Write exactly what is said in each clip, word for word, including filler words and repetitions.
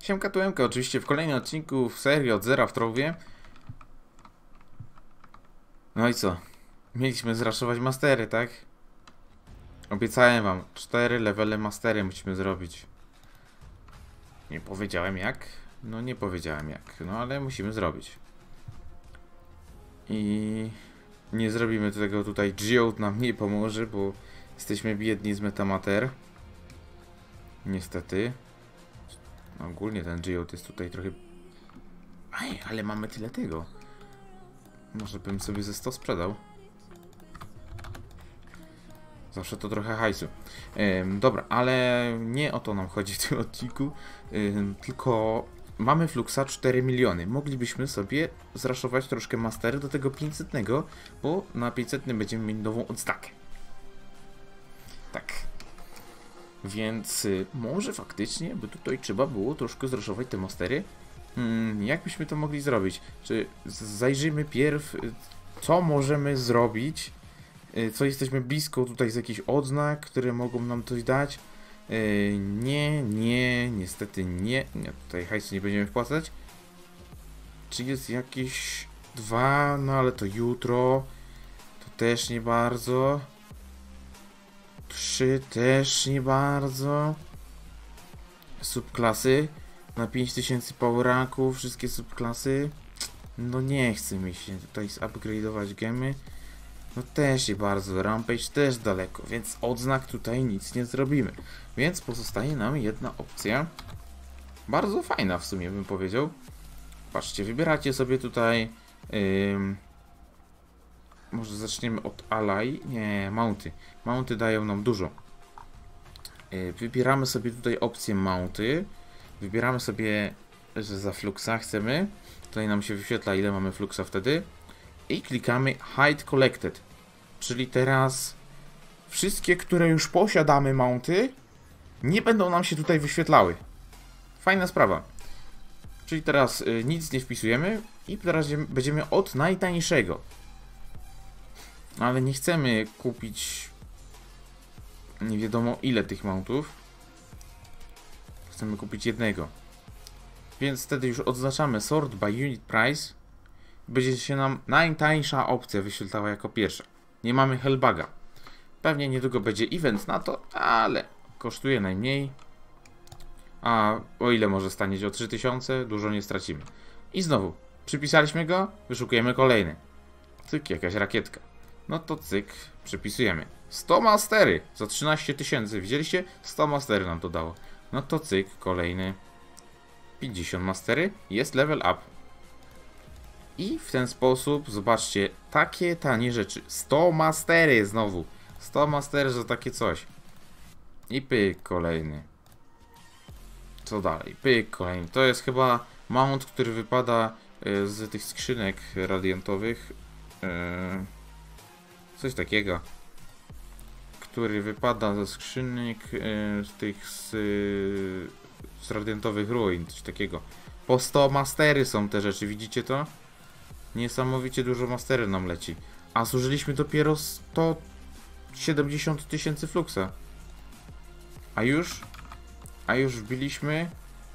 Siemka Tuemka, oczywiście w kolejnym odcinku w serii od zera w Trowie. No i co? Mieliśmy zraszować mastery, tak? Obiecałem wam, cztery levele mastery musimy zrobić. Nie powiedziałem jak? No nie powiedziałem jak, no ale musimy zrobić. I nie zrobimy tego tutaj, Geode nam nie pomoże, bo jesteśmy biedni z metamater. Niestety. Ogólnie ten Geode jest tutaj trochę... Aj, ale mamy tyle tego. Może bym sobie ze sto sprzedał. Zawsze to trochę hajsu. Ym, dobra, ale nie o to nam chodzi w tym odcinku. Ym, tylko mamy Fluxa cztery miliony. Moglibyśmy sobie zraszować troszkę mastery do tego pięćsetnego, bo na pięćsetnym będziemy mieć nową odznakę. Tak. Więc y, może faktycznie by tutaj trzeba było troszkę zraszować te mastery. Hmm, jak byśmy to mogli zrobić? Czy zajrzyjmy pierw, co możemy zrobić? Co jesteśmy blisko tutaj z jakichś odznak, które mogą nam coś dać? Nie, nie, niestety nie. nie tutaj hajsu nie będziemy wpłacać. Czy jest jakieś dwa? No ale to jutro. To też nie bardzo. Trzy też nie bardzo. Subklasy. Na pięć tysięcy power ranków, wszystkie subklasy. No nie chce mi się tutaj zupgrade'ować gemy. No też nie bardzo. Rampage też daleko, więc odznak tutaj nic nie zrobimy. Więc pozostaje nam jedna opcja. Bardzo fajna w sumie bym powiedział. Patrzcie, wybieracie sobie tutaj... Yy, może zaczniemy od Ally. Nie, Mounty. Mounty dają nam dużo. Yy, wybieramy sobie tutaj opcję Mounty. Wybieramy sobie, że za Fluxa chcemy. Tutaj nam się wyświetla, ile mamy Fluxa wtedy. I klikamy Hide Collected. Czyli teraz wszystkie, które już posiadamy mounty, nie będą nam się tutaj wyświetlały. Fajna sprawa. Czyli teraz y, nic nie wpisujemy i teraz będziemy od najtańszego. Ale nie chcemy kupić nie wiadomo ile tych mountów. Chcemy kupić jednego. Więc wtedy już odznaczamy Sort by Unit Price. Będzie się nam najtańsza opcja wyświetlała jako pierwsza. Nie mamy Hellbaga. Pewnie niedługo będzie event na to, ale kosztuje najmniej. A o ile może stanieć? O trzy tysiące? Dużo nie stracimy. I znowu, przypisaliśmy go, wyszukujemy kolejny. Cyk, jakaś rakietka. No to cyk, przypisujemy. sto mastery za trzynaście tysięcy. Widzieliście? sto mastery nam to dało. No to cyk, kolejny. pięćdziesiąt mastery. Jest level up. I w ten sposób, zobaczcie, takie tanie rzeczy. sto mastery znowu. sto mastery za takie coś. I pyk kolejny. Co dalej? Pyk kolejny. To jest chyba mount, który wypada y, z tych skrzynek radiantowych. Y, coś takiego. Który wypada ze skrzynek y, z tych z, y, z radiantowych ruin. Coś takiego. Po sto mastery są te rzeczy, widzicie to? Niesamowicie dużo mastery nam leci. A zużyliśmy dopiero sto siedemdziesiąt tysięcy Fluxa. A już? A już wbiliśmy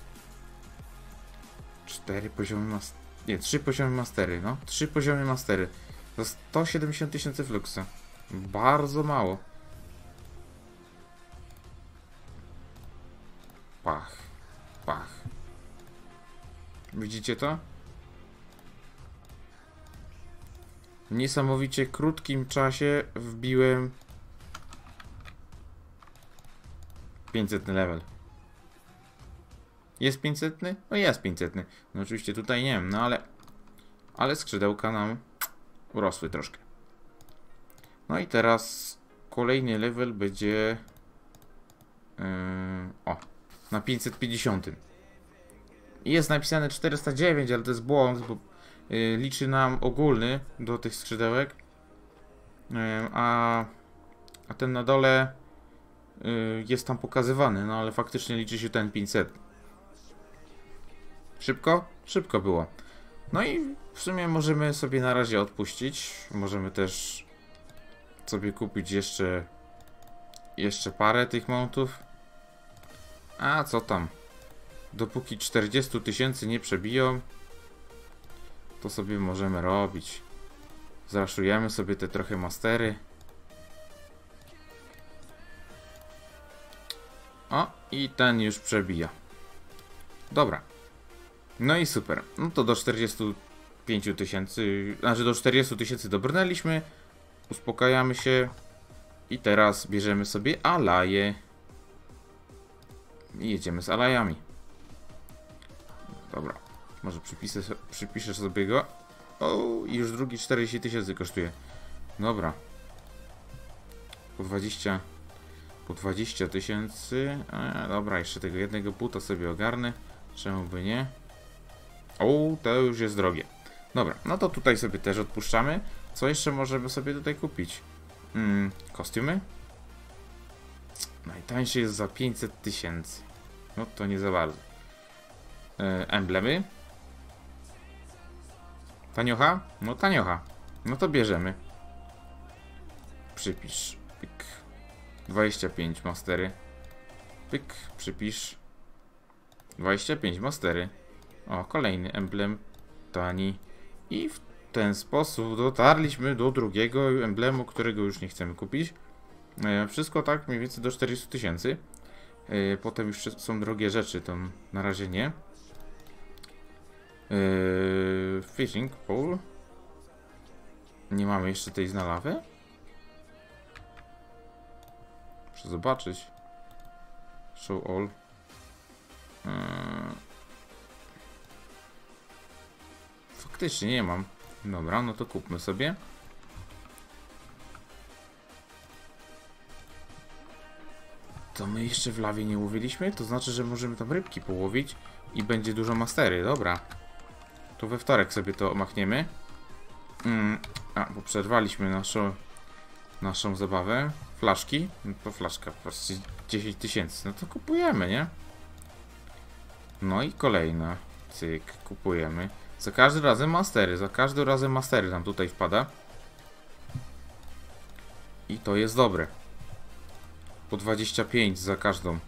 cztery poziomy mastery. Nie, trzy poziomy mastery, no. trzy poziomy mastery. Za sto siedemdziesiąt tysięcy Fluxa. Bardzo mało. Pach. Pach. Widzicie to? W niesamowicie krótkim czasie wbiłem pięćsetny level. Jest pięćsetny? No jest pięćsetny. No oczywiście tutaj nie wiem, no ale ale skrzydełka nam urosły troszkę. No i teraz kolejny level będzie yy, o, na pięćset pięćdziesiąt. Jest napisane czterysta dziewięć, ale to jest błąd, bo Yy, liczy nam ogólny do tych skrzydełek, yy, a, a ten na dole yy, jest tam pokazywany, no ale faktycznie liczy się ten pięćset. Szybko? Szybko było. No i w sumie możemy sobie na razie odpuścić. Możemy też sobie kupić jeszcze jeszcze parę tych mountów. A co tam? Dopóki czterdzieści tysięcy nie przebiją, to sobie możemy robić. Zraszujemy sobie te trochę mastery. O, i ten już przebija. Dobra. No i super. No to do czterdziestu pięciu tysięcy, znaczy do czterdziestu tysięcy dobrnęliśmy. Uspokajamy się. I teraz bierzemy sobie alaje. I jedziemy z alajami. Dobra. Może przypiszę, przypiszę sobie go. O, i już drugi czterdzieści tysięcy kosztuje. Dobra. Po dwadzieścia. Po dwadzieścia tysięcy. Dobra, jeszcze tego jednego buta sobie ogarnę. Czemu by nie? O, to już jest drogie. Dobra, no to tutaj sobie też odpuszczamy. Co jeszcze możemy sobie tutaj kupić? Hmm, kostiumy? Najtańszy jest za pięćset tysięcy. No to nie za bardzo. E, emblemy? Taniocha? No taniocha. No to bierzemy. Przypisz. Pyk. dwadzieścia pięć mastery. Pyk. Przypisz. dwadzieścia pięć mastery. O, kolejny emblem. Tani. I w ten sposób dotarliśmy do drugiego emblemu, którego już nie chcemy kupić. E, wszystko tak mniej więcej do czterdziestu tysięcy. E, potem już są drogie rzeczy, to na razie nie. E, fishing pole. Nie mamy jeszcze tej znalawy. Muszę zobaczyć. Show all. E, faktycznie nie mam. Dobra, no to kupmy sobie. To my jeszcze w lawie nie łowiliśmy? To znaczy, że możemy tam rybki połowić i będzie dużo mastery. Dobra. To we wtorek sobie to machniemy. Mm. A, bo przerwaliśmy naszą, naszą zabawę. Flaszki. No to flaszka po prostu dziesięć tysięcy. No to kupujemy, nie? No i kolejna. Cyk, kupujemy. Za każdym razem mastery. Za każdym razem mastery nam tutaj wpada. I to jest dobre. Po dwadzieścia pięć za każdą.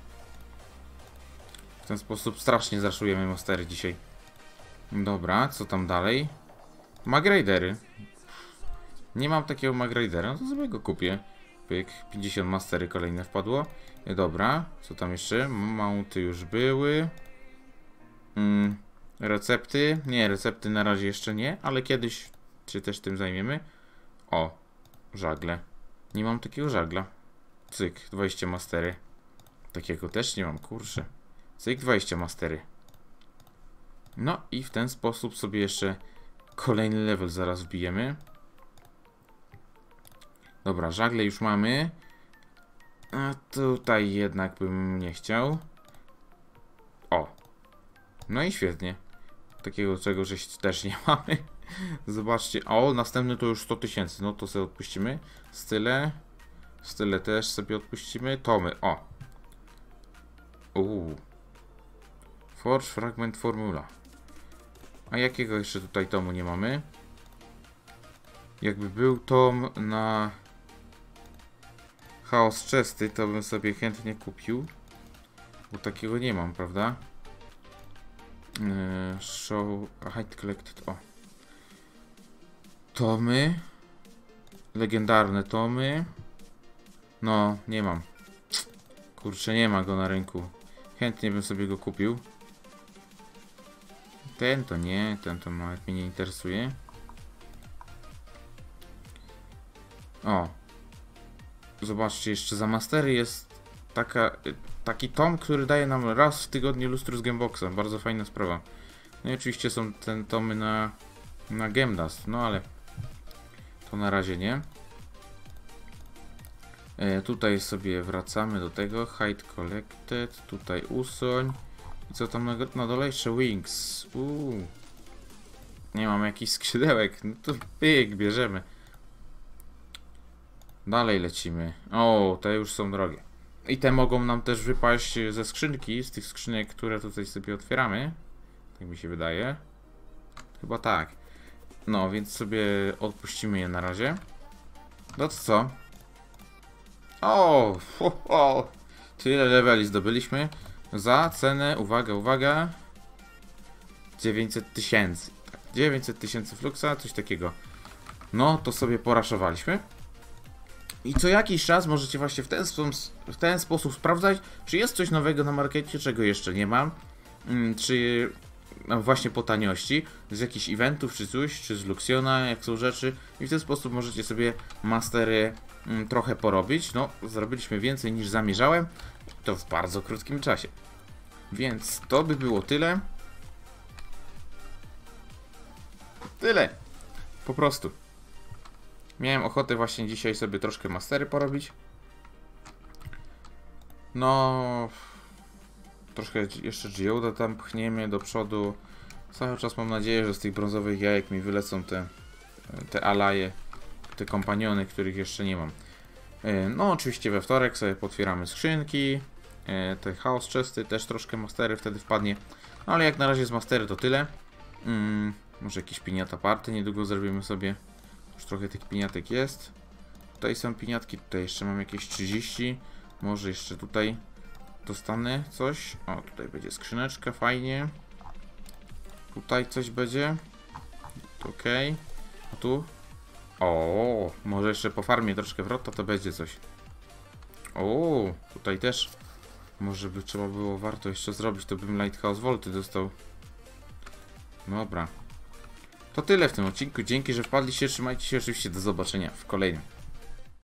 W ten sposób strasznie zraszujemy mastery dzisiaj. Dobra, co tam dalej? Magridery. Nie mam takiego Magridera, no to sobie go kupię. Pyk, pięćdziesiąt mastery kolejne wpadło. Dobra, co tam jeszcze? Mounty już były. Mm, recepty. Nie, recepty na razie jeszcze nie, ale kiedyś się też tym zajmiemy. O, żagle. Nie mam takiego żagla. Cyk, dwadzieścia mastery. Takiego też nie mam, kurczę. Cyk, dwadzieścia mastery. No i w ten sposób sobie jeszcze kolejny level zaraz wbijemy. Dobra, żagle już mamy. A tutaj jednak bym nie chciał. O. No i świetnie. Takiego czegoś też nie mamy. Zobaczcie. O, następny to już sto tysięcy. No to sobie odpuścimy. Style. Style też sobie odpuścimy. Tomy. O. Uuu. Forge Fragment Formula. A jakiego jeszcze tutaj tomu nie mamy? Jakby był tom na Chaos Chesty, to bym sobie chętnie kupił. Bo takiego nie mam, prawda? Yy, show... Hide Collected. O. Tomy. Legendarne tomy. No, nie mam. Kurczę, nie ma go na rynku. Chętnie bym sobie go kupił. Ten to nie, ten to nawet mnie nie interesuje. O. Zobaczcie, jeszcze za mastery jest taka, taki tom, który daje nam raz w tygodniu Lustrous Gameboxa. Bardzo fajna sprawa. No i oczywiście są te tomy na, na Gemdust, no ale to na razie nie. E, tutaj sobie wracamy do tego. Hide Collected. Tutaj usuń. I co tam na, na dole? Jeszcze Wings. Uuu. Nie mam jakichś skrzydełek. No to pyk, bierzemy. Dalej lecimy. O, te już są drogie. I te mogą nam też wypaść ze skrzynki. Z tych skrzynek, które tutaj sobie otwieramy. Tak mi się wydaje. Chyba tak. No, więc sobie odpuścimy je na razie. No to co? O, ho, ho. Tyle leveli zdobyliśmy. za cenę, uwaga, uwaga, dziewięćset tysięcy. Tak, dziewięćset tysięcy fluxa, coś takiego. No, to sobie poraszowaliśmy. I co jakiś czas możecie właśnie w ten, w ten sposób sprawdzać, czy jest coś nowego na markecie, czego jeszcze nie mam. Czy no właśnie po taniości, z jakichś eventów, czy coś, czy z Luxiona, jak są rzeczy. I w ten sposób możecie sobie mastery mm, trochę porobić. No, zrobiliśmy więcej niż zamierzałem. To w bardzo krótkim czasie. Więc to by było tyle. Tyle. Po prostu. Miałem ochotę właśnie dzisiaj sobie troszkę mastery porobić. No... Troszkę jeszcze Geoda tam pchniemy do przodu. Cały czas mam nadzieję, że z tych brązowych jajek mi wylecą te, te alaje, te kompaniony, których jeszcze nie mam. No oczywiście we wtorek sobie potwieramy skrzynki. Te chaos chesty, też troszkę mastery wtedy wpadnie. No ale jak na razie z mastery to tyle. Hmm, może jakieś piniata party niedługo zrobimy sobie. Już trochę tych piniatek jest. Tutaj są piniatki, tutaj jeszcze mam jakieś trzydzieści. Może jeszcze tutaj dostanę coś. O, tutaj będzie skrzyneczka, fajnie. Tutaj coś będzie. Ok. A tu? O, może jeszcze po farmie troszkę wrota, to będzie coś. O, tutaj też. Może by trzeba było warto jeszcze zrobić, to bym Lighthouse Volty dostał. Dobra. To tyle w tym odcinku. Dzięki, że wpadliście. Trzymajcie się, oczywiście do zobaczenia w kolejnym.